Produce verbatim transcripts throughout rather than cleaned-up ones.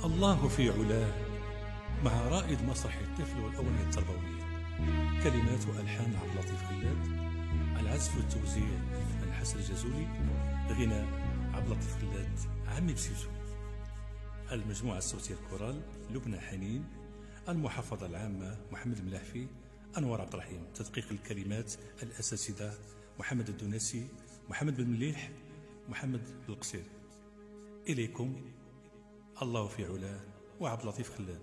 الله في علاه مع رائد مسرح الطفل والأغنية التربوية. كلمات وألحان عبد اللطيف خلاد، العزف والتوزيع الحسن الجزولي، غناء عبد اللطيف خلاد عمي بسيسو. المجموعة الصوتية الكورال لبنى حنين، المحافظة العامة محمد الملاحفي، أنور عبد الرحيم. تدقيق الكلمات الأساتذة محمد الدونسي، محمد بن مليح، محمد القصير. إليكم الله في علاه وعبد اللطيف خلاد.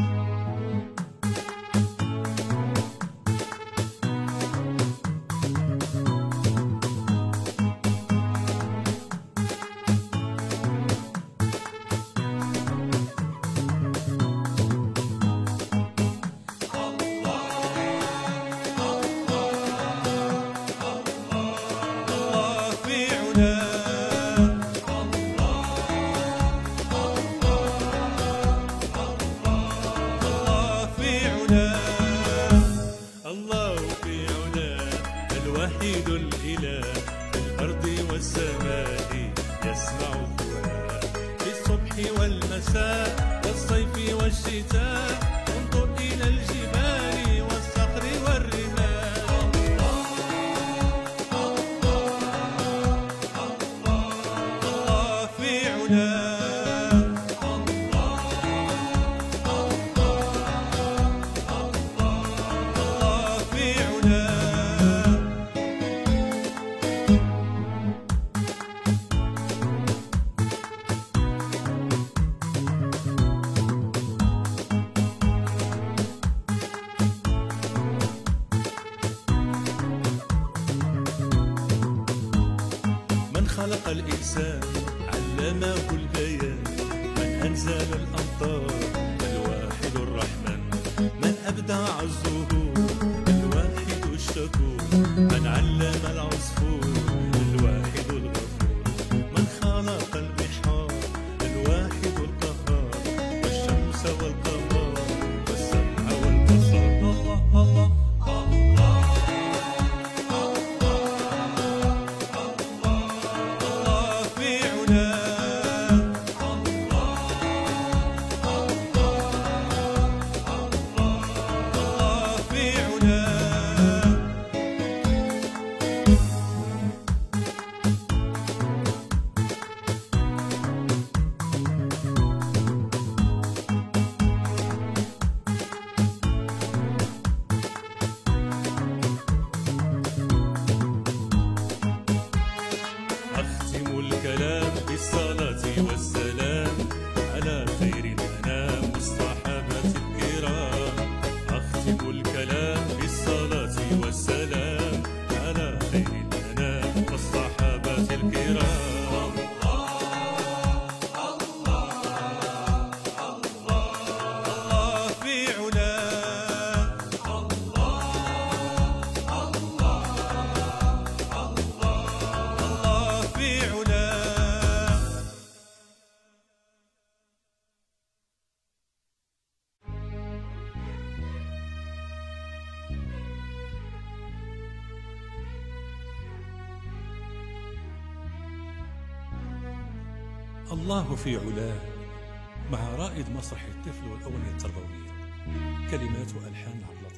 الوحيد الإله في الأرض والسماء، يسمع الدعاء في الصبح والمساء والصيف والشتاء. انظر إلى الجبال والصخر والرمال. الله في علاه، الله في علاه. خلق الإنسان علمه البيان، من أنزل الأمطار الواحد الرحمن، من أبدع الزهور الواحد الشكور، من علم العصفور الواحد الغفور، من خلق البحار الواحد القهار، والشمس والقمر والسمع والبصر. الله الله الكلام بالصلاة والسلام على خير الأنام والصحابة الكرام. أختم الكلام بالصلاة والسلام على خير الأنام والصحابة الكرام. الله في علاه مع رائد مسرح الطفل والأغنية التربوية. كلمات وألحان عبد اللطيف